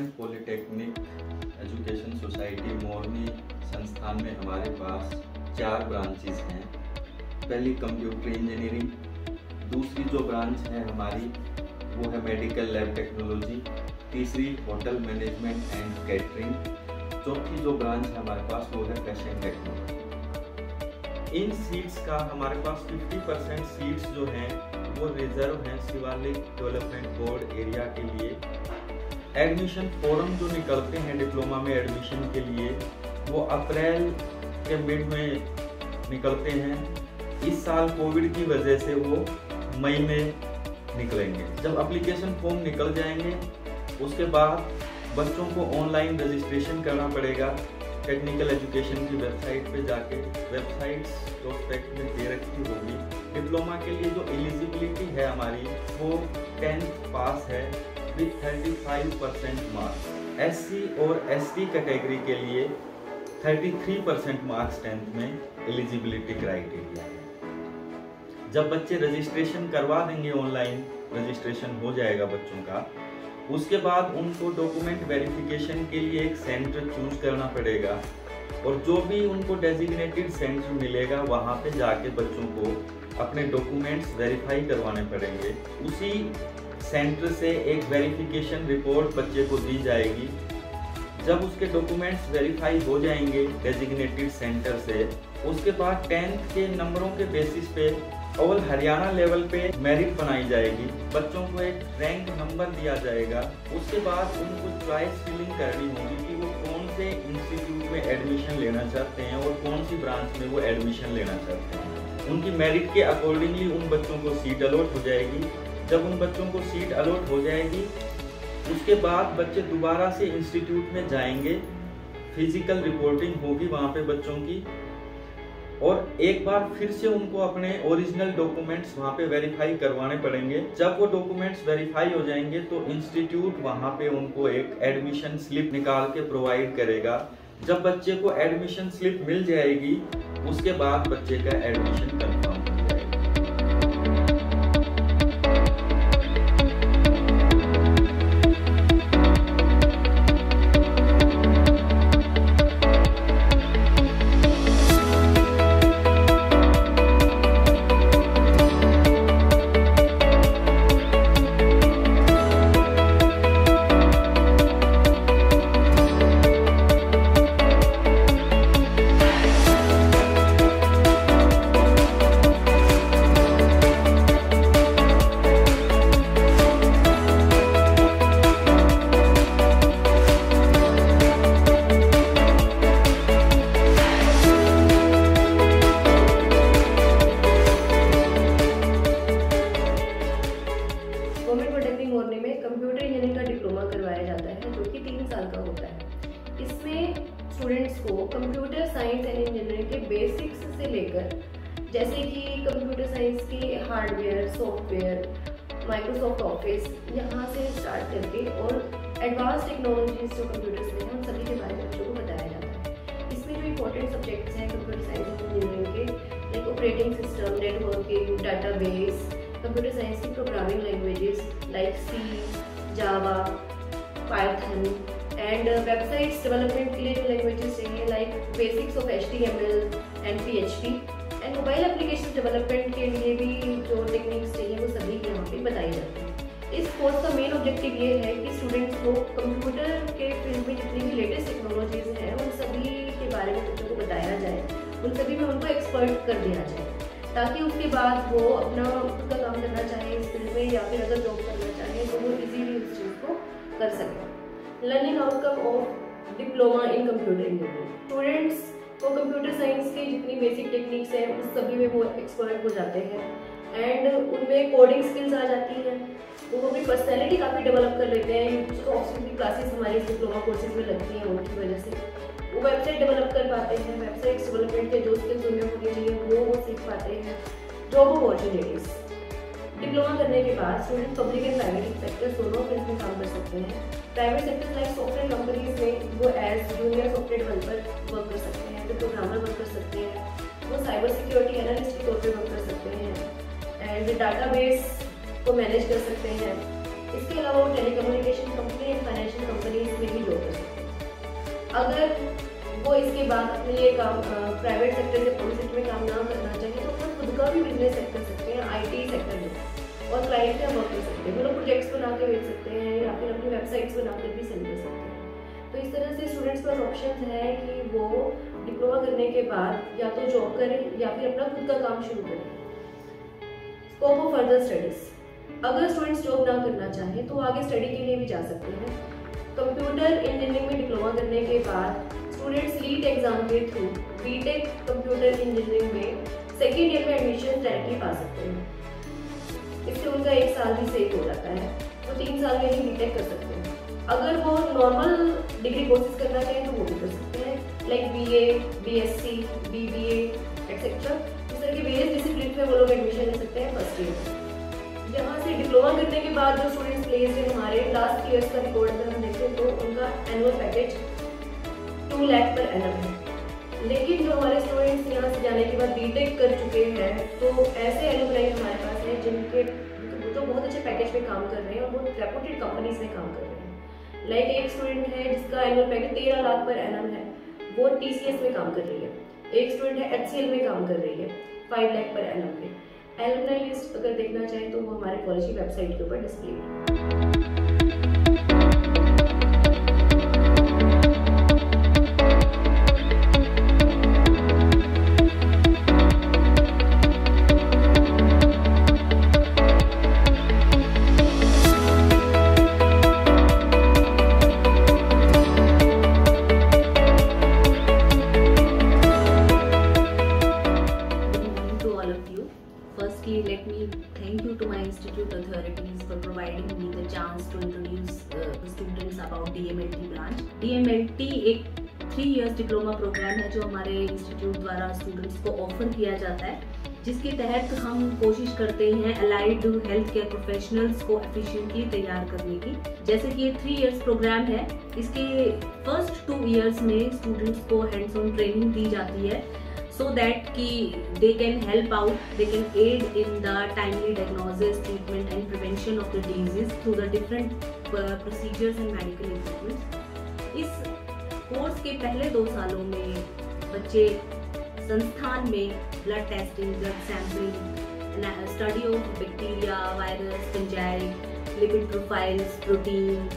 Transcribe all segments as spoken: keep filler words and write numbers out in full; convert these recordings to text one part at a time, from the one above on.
Government polytechnic education society Morni संस्थान में हमारे पास चार ब्रांचेस हैं। पहली कंप्यूटर इंजीनियरिंग, दूसरी जो ब्रांच है हमारी वो है मेडिकल लैब टेक्नोलॉजी, तीसरी होटल मैनेजमेंट एंड कैटरिंग, चौथी जो ब्रांच है हमारे पास वो है फैशन टेक्नोलॉजी। इन सीट्स का हमारे पास पचास परसेंट सीट्स जो हैं वो रिजर्व हैं शिवालिक डेवलपमेंट बोर्ड एरिया के लिए। एडमिशन फॉर्म जो निकलते हैं डिप्लोमा में एडमिशन के लिए वो अप्रैल के मिड में निकलते हैं। इस साल कोविड की वजह से वो मई में निकलेंगे। जब एप्लीकेशन फॉर्म निकल जाएंगे उसके बाद बच्चों को ऑनलाइन रजिस्ट्रेशन करना पड़ेगा। टेक्निकल एजुकेशन की वेबसाइट पे जाके, वेबसाइट्स प्रोस्पेक्ट में दे रखी होगी। डिप्लोमा के लिए जो एलिजिबिलिटी है हमारी वो टेंथ पास है विथ पैंतीस परसेंट मार्क्स। एससी और एसटी कैटेगरी के लिए तैंतीस परसेंट मार्क्स टेंथ में एलिजिबिलिटी क्राइटेरिया है। जब बच्चे रजिस्ट्रेशन करवा देंगे, ऑनलाइन रजिस्ट्रेशन हो जाएगा बच्चों का, उसके बाद उनको डॉक्यूमेंट वेरिफिकेशन के लिए एक सेंटर चूज करना पड़ेगा और जो भी उनको डेजिग्नेटेड सेंटर मिलेगा वहाँ पे जाके बच्चों को अपने डॉक्यूमेंट्स वेरीफाई करवाने पड़ेंगे। उसी सेंटर से एक वेरिफिकेशन रिपोर्ट बच्चे को दी जाएगी। जब उसके डॉक्यूमेंट्स वेरीफाई हो जाएंगे डेजिग्नेटेड सेंटर से, उसके बाद टेंथ के नंबरों के बेसिस पे ऑल हरियाणा लेवल पे मेरिट बनाई जाएगी। बच्चों को एक रैंक नंबर दिया जाएगा। उसके बाद उनको चॉइस फिलिंग करनी होगी कि वो कौन से इंस्टीट्यूट में एडमिशन लेना चाहते हैं और कौन सी ब्रांच में वो एडमिशन लेना चाहते हैं। उनकी मेरिट के अकॉर्डिंगली उन बच्चों को सीट अलॉट हो जाएगी। जब उन बच्चों को सीट अलॉट हो जाएगी उसके बाद बच्चे दोबारा से इंस्टीट्यूट में जाएंगे, फिजिकल रिपोर्टिंग होगी वहाँ पे बच्चों की, और एक बार फिर से उनको अपने ओरिजिनल डॉक्यूमेंट्स वहाँ पे वेरीफाई करवाने पड़ेंगे। जब वो डॉक्यूमेंट्स वेरीफाई हो जाएंगे तो इंस्टीट्यूट वहाँ पे उनको एक एडमिशन स्लिप निकाल के प्रोवाइड करेगा। जब बच्चे को एडमिशन स्लिप मिल जाएगी उसके बाद बच्चे का एडमिशन कंफर्म हो जाएगा। मोरनी में कंप्यूटर इंजीनियरिंग का डिप्लोमा करवाया जाता है जो कि तीन साल का होता है। इसमें स्टूडेंट्स को कंप्यूटर साइंस एंड इंजीनियरिंग के बेसिक्स से लेकर, जैसे कि कंप्यूटर साइंस के हार्डवेयर, सॉफ्टवेयर, माइक्रोसॉफ्ट ऑफिस, यहाँ से स्टार्ट करके और एडवांस टेक्नोलॉजीज जो कंप्यूटर्स में हैं उन सभी के बारे में बच्चों को बताया जाता है। इसमें जो इंपॉर्टेंट सब्जेक्ट्स हैं कंप्यूटर साइंस एंड इंजीनियरिंग के, like operating system, networking, database, computer science की programming languages like C, Java, Python, and websites development के लिए जो लैंग्वेजेस चाहिए like basics of H T M L and P H P, and mobile application development के लिए भी जो techniques चाहिए वो सभी यहाँ पे बताई जाती है। इस कोर्स का मेन ऑब्जेक्टिव ये है कि स्टूडेंट्स को कंप्यूटर के फील्ड में जितनी भी लेटेस्ट टेक्नोलॉजीज हैं उन सभी के बारे में बच्चों को बताया जाए, उन सभी में उनको एक्सपर्ट कर दिया जाए, ताकि उसके बाद वो अपना खुद का काम करना चाहे इस फील्ड में या फिर अगर जॉब करना चाहे तो वो इजीली उस चीज़ को कर सकें। Learning outcome of diploma in computer engineering, students को कंप्यूटर साइंस की जितनी बेसिक टेक्निक्स हैं उस सभी में वो एक्सपर्ट हो जाते हैं एंड उनमें कोडिंग स्किल्स आ जाती हैं। वो अपनी पर्सनैलिटी काफ़ी डेवलप कर लेते हैं। जो ऑप्शन की क्लासेस हमारी डिप्लोमा कोर्सेज में लगती हैं उनकी वजह से वो वेबसाइट डेवलप कर पाते हैं। वेबसाइट्स डेवलपमेंट के जो स्किल्स उनमें होनी चाहिए वो वो सीख पाते हैं। जॉब अपॉर्चुनिटीज़, डिप्लोमा करने के बाद student public and private sector दोनों फील्ड में काम कर सकते हैं। Private sector like software companies में वो as junior software developer work कर सकते हैं, तो प्रोग्रामर वर्क कर सकते हैं, वो साइबर सिक्योरिटी एनालिस्ट के तौर पर वर्क कर सकते हैं एंड डाटाबेस को मैनेज कर सकते हैं। इसके अलावा वो telecommunication company and financial companies अगर वो इसके बाद अपने लिए काम प्राइवेट सेक्टर से पब्लिक सेक्टर में काम ना करना चाहिए तो अपना खुद का भी बिजनेस सेट कर सकते हैं आईटी सेक्टर में, और क्लाइंट का वर्क कर सकते हैं। वो लोग प्रोजेक्ट्स बना के बेच सकते हैं या फिर अपनी वेबसाइट्स बना कर भी सेल कर सकते हैं। तो इस तरह से स्टूडेंट्स के पास ऑप्शन है कि वो डिप्लोमा करने के बाद या तो जॉब करें या फिर अपना खुद का काम शुरू करें। स्कोप ऑफ फर्दर स्टडीज, अगर स्टूडेंट्स जॉब ना करना चाहें तो आगे स्टडी के लिए भी जा सकते हैं। कंप्यूटर इंजीनियरिंग में डिप्लोमा करने के बाद स्टूडेंट्स लीड एग्जाम के थ्रू बीटेक कंप्यूटर इंजीनियरिंग में सेकेंड ईयर में एडमिशन डायरेक्टली पा सकते हैं। इससे उनका एक साल भी सेव हो जाता है, तो तीन साल में ही बीटेक कर सकते हैं। अगर वो नॉर्मल डिग्री कोर्सेज करना चाहें तो वो भी कर सकते हैं, like BA, BSc, BBA etcetera. इस तरह के वेरियस डिसिप्लिन में वो लोग एडमिशन ले सकते हैं फर्स्ट ईयर में। यहाँ से डिप्लोमा करने के बाद जो स्टूडेंट्स प्लेस्ड हैं, हमारे लास्ट ईयर्स का रिकॉर्ड अगर हम देखें तो उनका annual package to lakh per annum है। लेकिन जो हमारे स्टूडेंट्स यहाँ से जाने के बाद बीटेक कर चुके हैं, तो ऐसे एलुमनाई हमारे पास हैं जिनके तो बहुत अच्छे पैकेज पे काम कर रहे हैं और वो रेपुटेड कंपनीज में काम कर रहे हैं। लाइक एक स्टूडेंट है जिसका एनुअल पैकेज तेरह लाख पर एनम है, वो टीसीएस में काम कर रही है। एक स्टूडेंट है एचसीएल में काम कर रही है फाइव लाख पर एनम पे। एलुमनाई लिस्ट अगर देखना चाहें तो वो हमारे कॉलेज की वेबसाइट के ऊपर डिस्प्ले है। Firstly, let me thank you to my institute authorities for providing me the chance to introduce uh, the students about D M L T branch. D M L T एक three years diploma program है जो हमारे institute द्वारा students को offer किया जाता है, जिसके तहत हम कोशिश करते हैं अलाइड हेल्थ केयर प्रोफेशनल्स को एफिशिएंटली तैयार करने की। जैसे कि ये थ्री इयर्स प्रोग्राम है, इसके फर्स्ट टू इयर्स में स्टूडेंट्स को हैंड्स ऑन ट्रेनिंग दी जाती है so that ki they can help out, they can aid in the timely diagnosis, treatment and prevention of the diseases through the different uh, procedures and medical equipment. इस course के पहले दो सालों में बच्चे संस्थान में blood testing, blood sampling, study of bacteria, virus, fungi, lipid profiles, protein,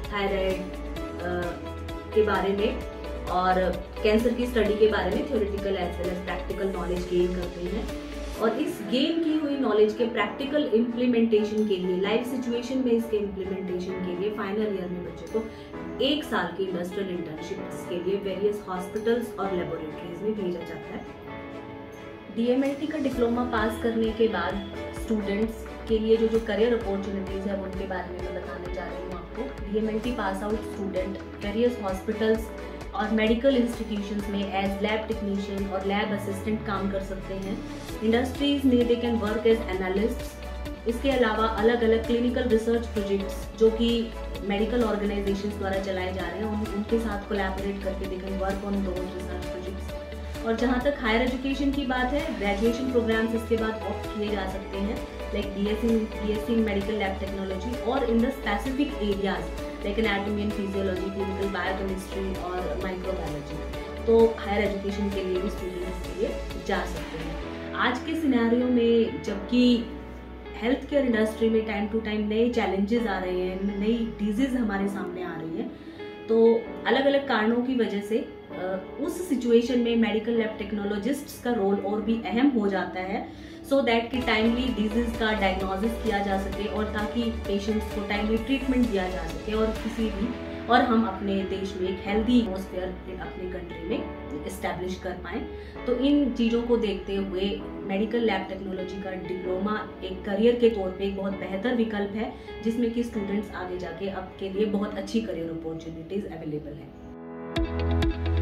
thyroid के बारे में और कैंसर की स्टडी के बारे में theoretical as well as practical knowledge gain करते हैं। और इस गेन की हुई नॉलेज के प्रैक्टिकल इम्प्लीमेंटेशन के लिए, लाइव सिचुएशन में इसके इम्प्लीमेंटेशन के लिए फाइनल ईयर में बच्चों को एक साल की इंडस्ट्रियल इंटर्नशिप्स के लिए वेरियस हॉस्पिटल्स और लेबोरेटरीज में भेजा जाता है। डीएमएलटी का डिप्लोमा पास करने के बाद स्टूडेंट्स के लिए जो जो करियर अपॉर्चुनिटीज है उनके बारे में मैं बताने जा रही हूँ आपको। DMLT pass out student various hospitals और मेडिकल इंस्टीट्यूशंस में एज लैब टेक्नीशियन और लैब असिस्टेंट काम कर सकते हैं। इंडस्ट्रीज में they can work as analysts. इसके अलावा अलग अलग क्लिनिकल रिसर्च प्रोजेक्ट्स जो कि मेडिकल ऑर्गेनाइजेशंस द्वारा चलाए जा रहे हैं, उन, उनके साथ कोलैबोरेट करके they can work on those research projects. और जहाँ तक हायर एजुकेशन की बात है, ग्रेजुएशन प्रोग्राम्स इसके बाद ऑप्ट किए जा सकते हैं, like BSc BSc in medical lab technology और in the specific areas like anatomy and physiology, clinical biochemistry और माइक्रोबायोलॉजी। तो हायर एजुकेशन के लिए भी स्टूडेंट्स के लिए जा सकते हैं। आज के सिनेरियो में जबकि हेल्थ केयर इंडस्ट्री में टाइम टू टाइम नए चैलेंजेस आ रहे हैं, नई डिजीज हमारे सामने आ रही है, तो अलग अलग कारणों की वजह से उस सिचुएशन में मेडिकल लैब टेक्नोलॉजिस्ट्स का रोल और भी अहम हो जाता है, सो दैट कि टाइमली डिजीज का डायग्नोसिस किया जा सके और ताकि पेशेंट्स को टाइमली ट्रीटमेंट दिया जा सके और किसी भी और हम अपने देश में एक हेल्दी एटमॉस्फेयर अपनी कंट्री में इस्टेब्लिश कर पाएँ। तो इन चीज़ों को देखते हुए मेडिकल लैब टेक्नोलॉजी का डिप्लोमा एक करियर के तौर पे एक बहुत बेहतर विकल्प है, जिसमें कि स्टूडेंट्स आगे जाके अब के लिए बहुत अच्छी करियर अपॉर्चुनिटीज़ अवेलेबल हैं।